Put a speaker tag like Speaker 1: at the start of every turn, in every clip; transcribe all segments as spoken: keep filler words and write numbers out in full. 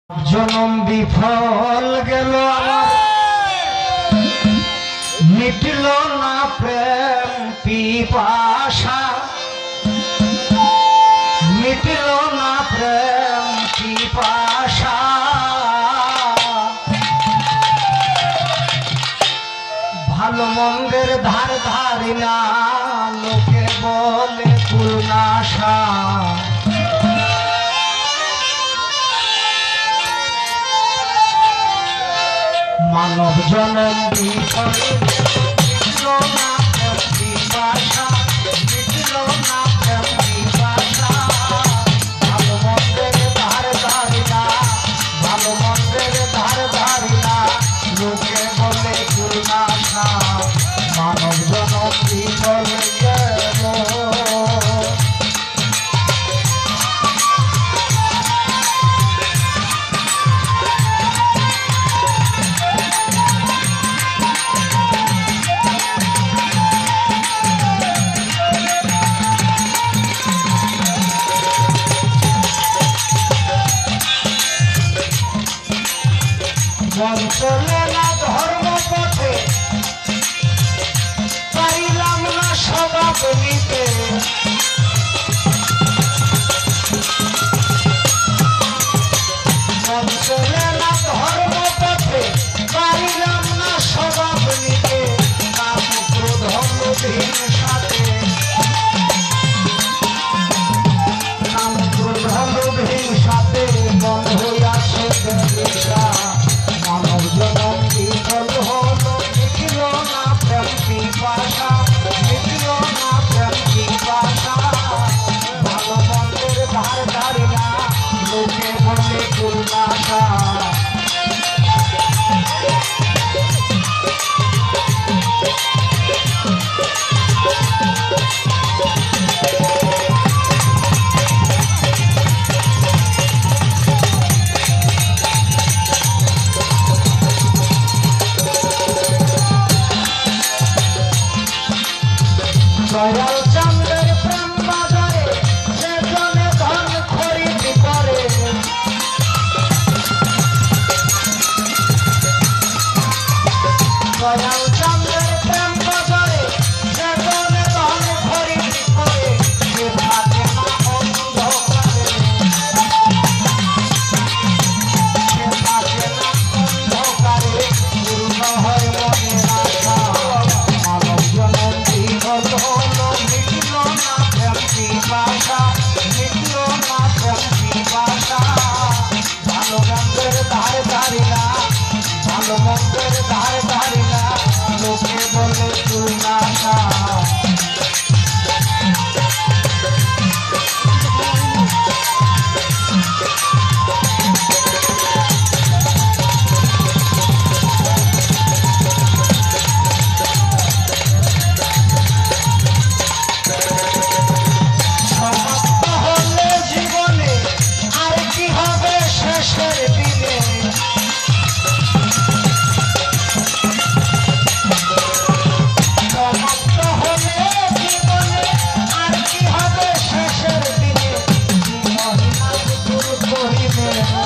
Speaker 1: জনম বিফল গেল মিটল না প্রেম পিপাসা, মিটল না প্রেম পিপাসা। ভালো মন্দের ধার ধারি না, লোকে বলে পূর্ণাশা। মানব জনম বিফল মিটল না প্রেম পিপাসা, মিটল না প্রেম পিপাসা। ভালো মন্দের ধার ধারি না, ভালো মন্দের ধার ধারি না, লোকে বলে পূর্ণাশা। মানব জনম বিফল গেল। মন চলে না ধর্ম পথে, পারিলাম না স্বভাব নিতে। মন চলে না ধর্ম পথে, পারিলাম না স্বভাব নিতে। কাম ক্রোধ লোভীর সাথে, কাম ক্রোধ লোভীর সাথে মন হইয়াছে দেশা। মানব জনম বিফল হলো, মিটল না প্রেম পিপাসা, মিটল না প্রেম পিপাসা। ভালো মন্দের ধার ধারি না, লোকে বলে পূর্ণাশা। দয়াল চাঁদের প্রেম বাজারে যে জনে ধন খরিদ করে। দয়াল চাঁদের প্রেম বাজারে যে জনে ধন খরিদ করে, সে থাকে না অন্ধকারে, সে থাকে না অন্ধকারে, পূর্ণ হয় মনের আশা। মানব জনম বিফল হলো, মিটল না প্রেম পিপাসা, মিটল না প্রেম পিপাসা। ভালো মন্দের ধার ধারি না, ভালো মন্দের ধার ধারি না, লোকে বলে পূর্ণাশা। সমাপ্ত হলে জীবনে আর কি হবে শেষের দিনে। সমাপ্ত হলে জীবনে আর কি হবে শেষের দিনে। মহিমা দূর করিবে,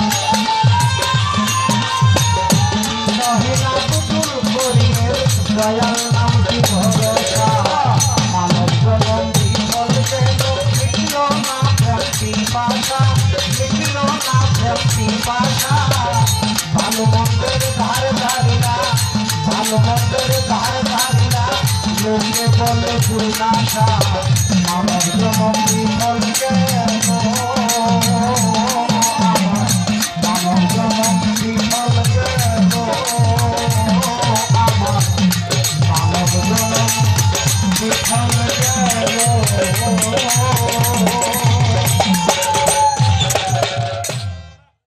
Speaker 1: মহিমা দূর করিবে, দয়াল নামটি ভরসা। মানব জনম বিফল গেল, মিটল না প্রেম পিপাসা, মিটল না প্রেম পিপাসা। ভালো মন্দের ধার ধারি না, ভালো মন্দের ধার ধারি না, লোকে বলে পূর্ণাশা। মানব জনম বিফল গেল, মানব জনম বিফল গেল, আমার মানব জনম বিফল গেল।